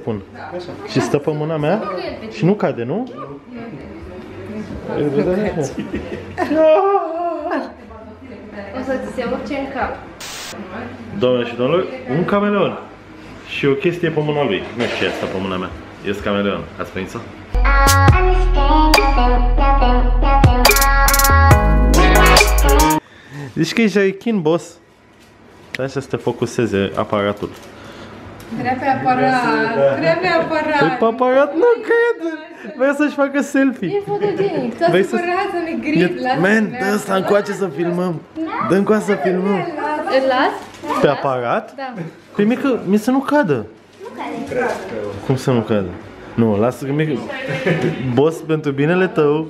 pun. Și stă pe mâna mea și nu cade, nu? O să ți se urce în cap. Doamne și domnilor, un cameleon. Și o chestie pe mâna lui. Nu știu ce asta pe mâna mea. Este cameleon. Ați prins-o? Zici că ești rechin, boss. Așa să te focuseze aparatul. Crea pe aparat, crea pe aparat. Păi pe aparat nu cred. Vrea să-și facă selfie. E fotogenic, s-a supărat să ne grid. Man, dă ăsta încoace să filmăm. Dă încoace să filmăm. Îl las? Pe aparat? Da. Păi mică, mi să nu cadă. Cum să nu cadă? Nu, lasă că mică. Boss, pentru binele tău.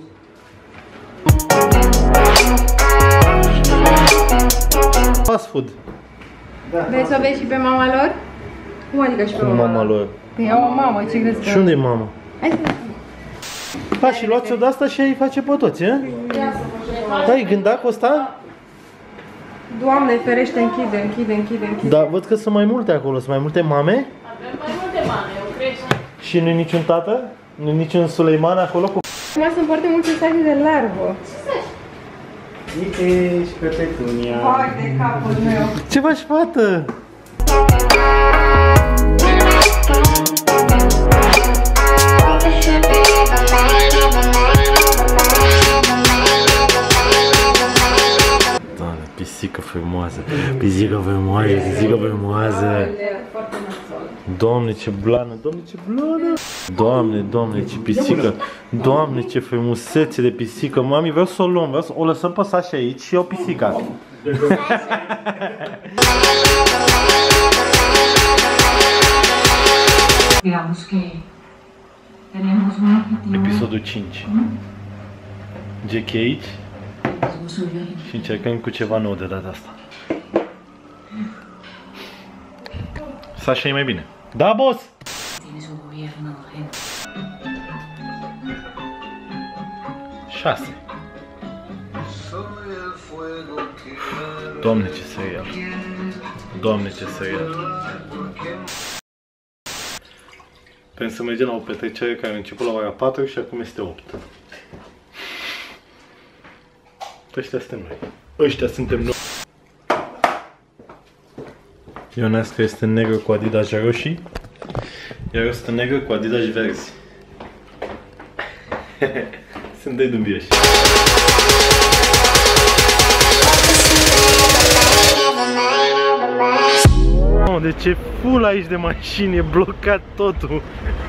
Fast food. Vrei să o vezi și pe mama lor? Cum adică și pe Mama lor. Păi au o mamă, ce crezi că... Și unde e mama? Hai să... Ha, și luați-o de asta și ai face pe toți, e? Da, ai gândat cu asta? Doamne, ferește, închide. Dar văd că sunt mai multe acolo, sunt mai multe mame. Avem mai multe mame, eu cred. Și nu-i niciun tată? Nu-i niciun Suleiman acolo cu... Acum sunt foarte multe saci de larvă. Uite și pe Petunia. Hai de capul meu. Ce faci, fată? Doamne, pisică frumoasă, pisică frumoasă, pisică frumoasă. Doamne, ce blană, Doamne, ce blană. Doamne, Doamne, ce pisică. Doamne, ce frumusețe de pisică. Mami, vreau să o luăm, vreau să o lăsăm pe Sasha aici și eu pisica. Digamos que tenemos un objetivo. Episodul 5. Jack aici Suyo. și încercăm cu ceva nou de data asta. Sasha e mai bine. Da, boss! Tiene su gobierno, gente. 6. Doamne, ce serial. Doamne, ce serial. Pentru să mergem la o petrecere care a început la ora 4 și acum este 8. Ăștia suntem noi. Ăștia suntem noi. Ionescu este negru cu Adidas roșii, iar eu sunt negru cu Adidas verzi. Sunt de dubioși. Oh, deci e full aici de mașini, e blocat totul.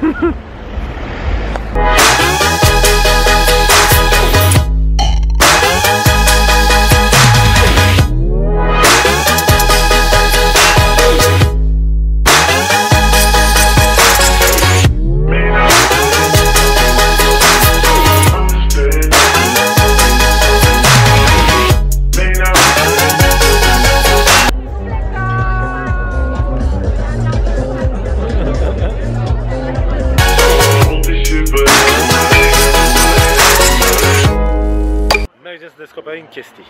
Mergem să descoperim chestii.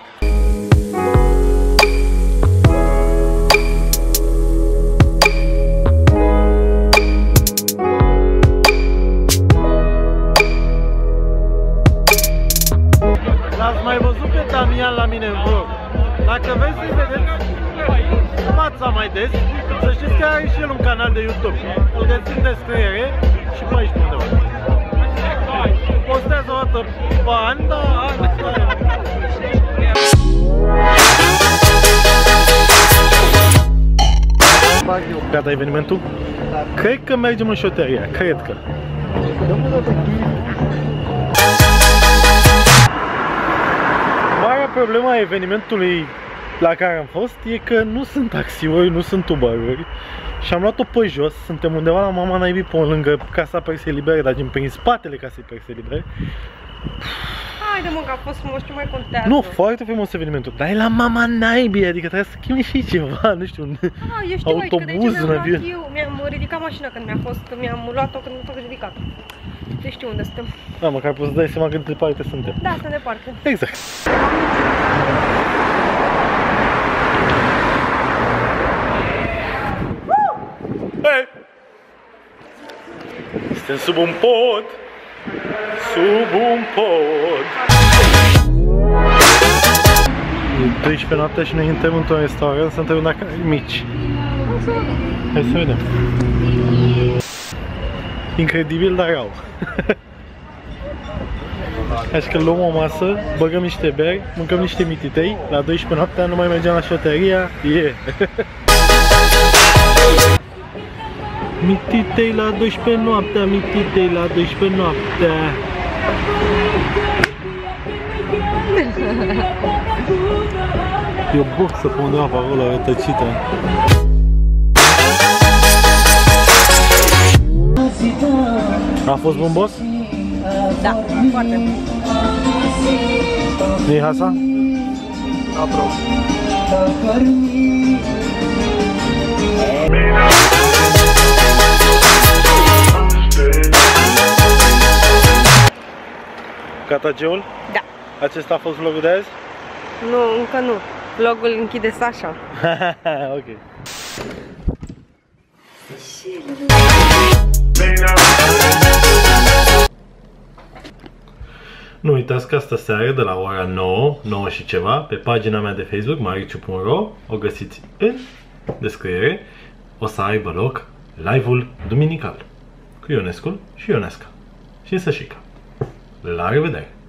L-ați mai văzut pe Damian la mine în vlog. Dacă vreți să-i vedeți fața mai des, să știți că are și el un canal de YouTube. Îl găsiți în descriere și pe aici undeva. Postează o dată pe an, dar gata evenimentul? Cred că mergem în șoteria, cred că. Marea problema a evenimentului la care am fost e că nu sunt taxiuri, nu sunt Uber-uri. Și am luat-o pe jos, suntem undeva la Mama Naibii pe lângă Casa Persei Libere, dar prin spatele Casei Persei Libere. Haide mă, că a fost frumos, ce mai contează? Nu, foarte frumos evenimentul, dar e la Mama Naibii, adică trebuie să chemi și ceva, nu știu, un eu știu autobuz, aici, un avion. Mi-am ridicat mașina când mi-am luat-o când m-am ridicat. Deci știu unde suntem. Da, măcar poți să dai seama cât de departe suntem. Da, suntem departe. Exact. Hey! Suntem sub un pod. Sub un pod. E 12 noaptea și noi intrăm într-un restaurant să întrebăm dacă ai mici. Hai să vedem. Incredibil, dar rău. Așa că luăm o masă, băgăm niște beri, mâncăm niște mititei. La 12 noaptea nu mai mergem la șoteria. Mititei la 12 noaptea, mititei la 12 noaptea. E o boxă pe undeva pe acolo, rătăcită. A fost bun, boss? Da, foarte bun. Nu-i Hasa? Aprob. Gata geul? Da. Acesta a fost vlogul de azi? Nu, încă nu. Vlogul închide Sasha. Ok. Nu uitați că astă seară de la ora 9 și ceva, pe pagina mea de Facebook, mariciu.ro, o găsiți în descriere, o să aibă loc live-ul duminical cu Ionescu și Ionesca și Sășica. La revedere!